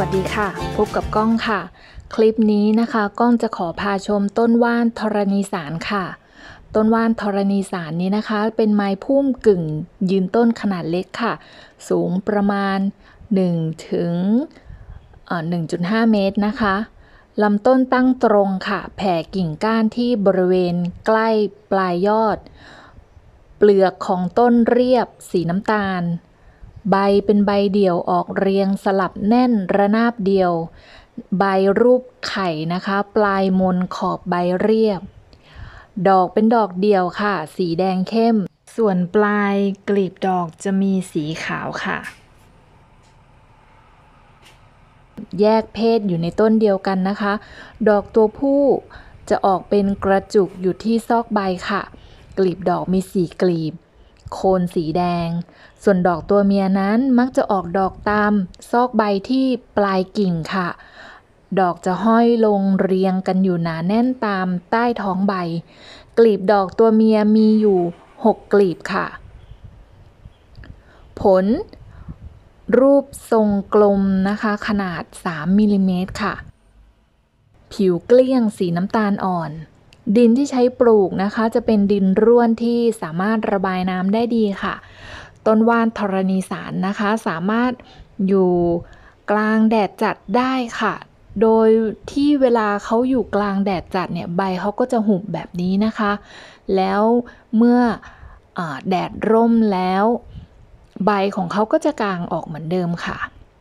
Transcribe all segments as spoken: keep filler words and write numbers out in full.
วัสดีค่ะพบกับก้องค่ะคลิปนี้นะคะก้องจะขอพาชมต้นว่านธรณีสารค่ะต้นว่านธรณีสารนี้นะคะเป็นไม้พุ่มกึ่งยืนต้นขนาดเล็กค่ะสูงประมาณหนึ่งถึงหนึ่งจุดห้า เมตรนะคะลำต้นตั้งตรงค่ะแผ่กิ่งก้านที่บริเวณใกล้ปลายยอดเปลือกของต้นเรียบสีน้ำตาลใบเป็นใบเดี่ยวออกเรียงสลับแน่นระนาบเดียวใบรูปไข่นะคะปลายมนขอบใบเรียบดอกเป็นดอกเดี่ยวค่ะสีแดงเข้มส่วนปลายกลีบดอกจะมีสีขาวค่ะแยกเพศอยู่ในต้นเดียวกันนะคะดอกตัวผู้จะออกเป็นกระจุกอยู่ที่ซอกใบค่ะกลีบดอกมีสี่กลีบโคนสีแดงส่วนดอกตัวเมียนั้นมักจะออกดอกตามซอกใบที่ปลายกิ่งค่ะดอกจะห้อยลงเรียงกันอยู่หนาแน่นตามใต้ท้องใบกลีบดอกตัวเมียมีอยู่หกกลีบค่ะผลรูปทรงกลมนะคะขนาดสามมิลลิเมตรค่ะผิวเกลี้ยงสีน้ำตาลอ่อนดินที่ใช้ปลูกนะคะจะเป็นดินร่วนที่สามารถระบายน้ำได้ดีค่ะต้นว่านธรณีสารนะคะสามารถอยู่กลางแดดจัดได้ค่ะโดยที่เวลาเขาอยู่กลางแดดจัดเนี่ยใบเขาก็จะหุบแบบนี้นะคะแล้วเมื่ออาแดดร่มแล้วใบของเขาก็จะกางออกเหมือนเดิมค่ะ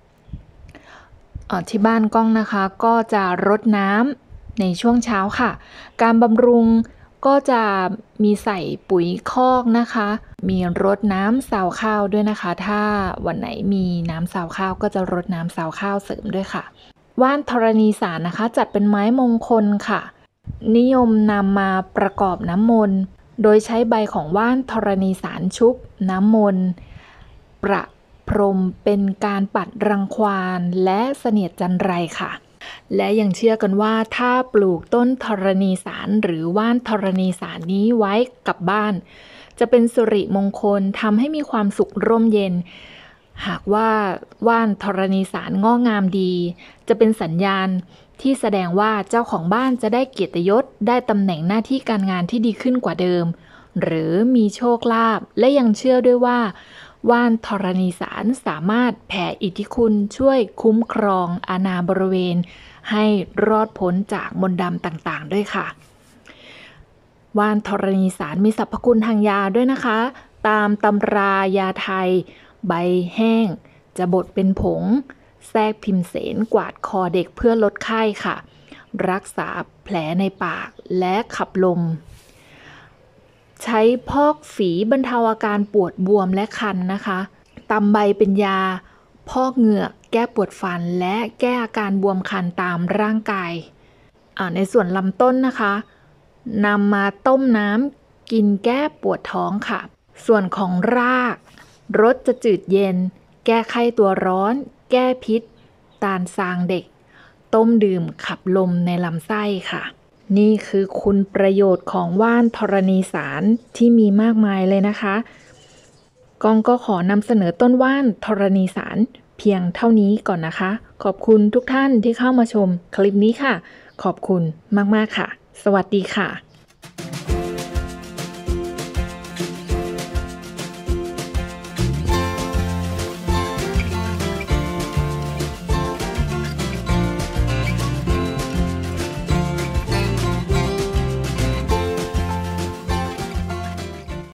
ที่บ้านก้องนะคะก็จะรดน้ำในช่วงเช้าค่ะการบำรุงก็จะมีใส่ปุ๋ยคอกนะคะมีรดน้ำสาวข้าวด้วยนะคะถ้าวันไหนมีน้ำสาวข้าวก็จะรดน้ำสาวข้าวเสริมด้วยค่ะว่านธรณีสารนะคะจัดเป็นไม้มงคลค่ะนิยมนำมาประกอบน้ำมนต์โดยใช้ใบของว่านธรณีสารชุบน้ำมนต์ประพรมเป็นการปัดรังควานและเสนียดจันไรค่ะและยังเชื่อกันว่าถ้าปลูกต้นธรณีสารหรือว่านธรณีสารนี้ไว้กับบ้านจะเป็นสิริมงคลทำให้มีความสุขร่มเย็นหากว่าว่านธรณีสารงอกงามดีจะเป็นสัญญาณที่แสดงว่าเจ้าของบ้านจะได้เกียรติยศได้ตำแหน่งหน้าที่การงานที่ดีขึ้นกว่าเดิมหรือมีโชคลาภและยังเชื่อด้วยว่าว่านธรณีสารสามารถแผ่อิทธิคุณช่วยคุ้มครองอาณาบริเวณให้รอดพ้นจากมนต์ดำต่างๆด้วยค่ะว่านธรณีสารมีสรรพคุณทางยาด้วยนะคะตามตำรายาไทยใบแห้งจะบดเป็นผงแทรกพิมเสนกวาดคอเด็กเพื่อลดไข้ค่ะรักษาแผลในปากและขับลมใช้พอกฝีบรรเทาอาการปวดบวมและคันนะคะตำใบเป็นยาพอกเหงือกแก้ปวดฟันและแก้อาการบวมคันตามร่างกายในส่วนลำต้นนะคะนำมาต้มน้ำกินแก้ปวดท้องค่ะส่วนของรากรสจะจืดเย็นแก้ไข้ตัวร้อนแก้พิษตาลซางเด็กต้มดื่มขับลมในลำไส้ค่ะนี่คือคุณประโยชน์ของว่านธรณีสารที่มีมากมายเลยนะคะก้องก็ขอนำเสนอต้นว่านธรณีสารเพียงเท่านี้ก่อนนะคะขอบคุณทุกท่านที่เข้ามาชมคลิปนี้ค่ะขอบคุณมากๆค่ะสวัสดีค่ะ